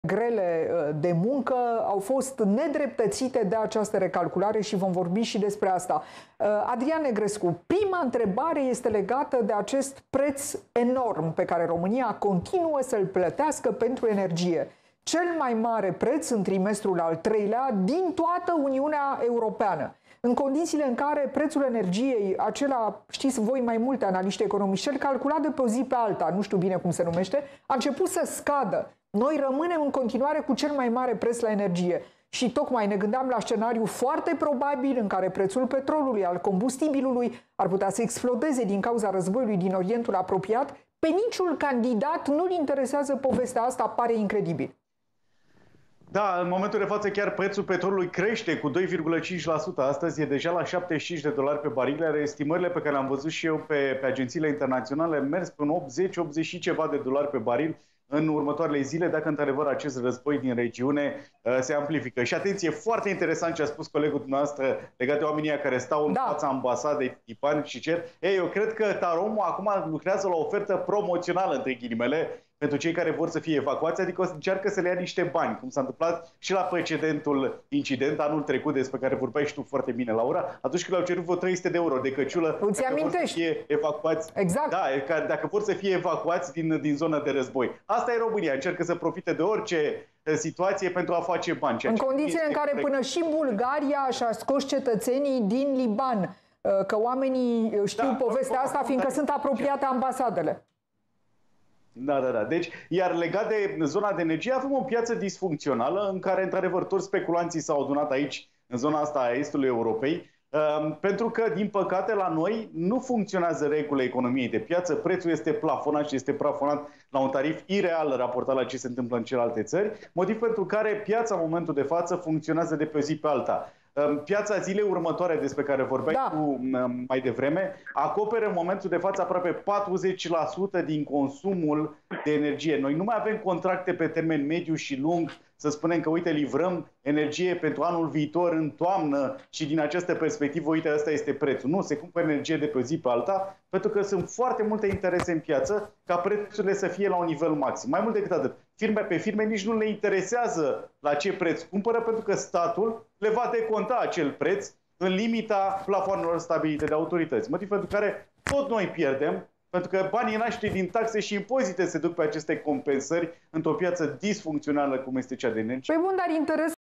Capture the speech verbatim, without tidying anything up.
grele de muncă au fost nedreptățite de această recalculare și vom vorbi și despre asta. Adrian Negrescu, prima întrebare este legată de acest preț enorm pe care România continuă să-l plătească pentru energie. Cel mai mare preț în trimestrul al treilea din toată Uniunea Europeană. În condițiile în care prețul energiei, acela, știți voi mai multe analiști economici, cel calculat de pe o zi pe alta, nu știu bine cum se numește, a început să scadă. Noi rămânem în continuare cu cel mai mare preț la energie. Și tocmai ne gândeam la scenariu foarte probabil în care prețul petrolului, al combustibilului, ar putea să explodeze din cauza războiului din Orientul apropiat. Pe niciun candidat nu-l interesează povestea asta, pare incredibil. Da, în momentul de față chiar prețul petrolului crește cu doi virgulă cinci la sută. Astăzi e deja la șaptezeci și cinci de dolari pe baril, iar estimările pe care le-am văzut și eu pe, pe agențiile internaționale mers până optzeci optzeci și ceva de dolari pe baril în următoarele zile, dacă într-adevăr acest război din regiune uh, se amplifică. Și atenție, foarte interesant ce a spus colegul dumneavoastră legat de oamenii care stau în da. fața ambasadei tipani și cer. Ei, eu cred că Taromul acum lucrează la o ofertă promoțională, între ghilimele, pentru cei care vor să fie evacuați, adică încearcă să le ia niște bani, cum s-a întâmplat și la precedentul incident, anul trecut, despre care vorbeai și tu foarte bine, Laura, atunci când le-au cerut vreo trei sute de euro de căciulă, îți dacă amintești? vor să fie evacuați, exact. Da, dacă vor să fie evacuați din, din zona de război. Asta e România, încearcă să profite de orice situație pentru a face bani. În condițiile în care până și Bulgaria și-a scos cetățenii din Liban, că oamenii știu da, povestea asta, da, fiindcă da, sunt apropiate ambasadele. Da, da, da. Deci, iar legat de zona de energie, avem o piață disfuncțională în care, într-adevăr, toți speculanții s-au adunat aici, în zona asta a estului Europei, pentru că, din păcate, la noi nu funcționează regulile economiei de piață, prețul este plafonat și este plafonat la un tarif ireal raportat la ce se întâmplă în celelalte țări, motiv pentru care piața, în momentul de față, funcționează de pe o zi pe alta. Piața zilei următoare, despre care vorbeai da. tu mai devreme, acoperă în momentul de față aproape patruzeci la sută din consumul de energie. Noi nu mai avem contracte pe termen mediu și lung, să spunem că, uite, livrăm energie pentru anul viitor în toamnă și din această perspectivă, uite, ăsta este prețul. Nu, se cumpără energie de pe o zi pe alta, pentru că sunt foarte multe interese în piață ca prețurile să fie la un nivel maxim. Mai mult decât atât, firme pe firme nici nu le interesează la ce preț cumpără, pentru că statul le va deconta acel preț în limita plafoanelor stabilite de autorități. Motiv pentru care tot noi pierdem, pentru că banii noștri din taxe și impozite se duc pe aceste compensări într-o piață disfuncțională cum este cea de energie. Păi bun, dar interes